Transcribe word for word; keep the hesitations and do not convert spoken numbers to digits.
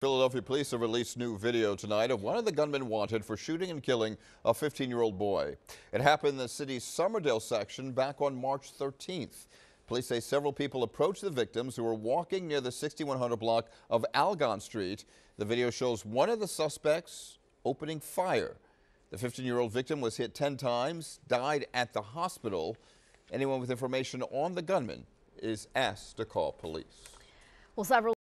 Philadelphia police have released new video tonight of one of the gunmen wanted for shooting and killing a fifteen-year-old boy. It happened in the city's Somerdale section back on March thirteenth. Police say several people approached the victims who were walking near the sixty-one hundred block of Algon Street. The video shows one of the suspects opening fire. The fifteen-year-old victim was hit ten times, died at the hospital. Anyone with information on the gunman is asked to call police. Well, several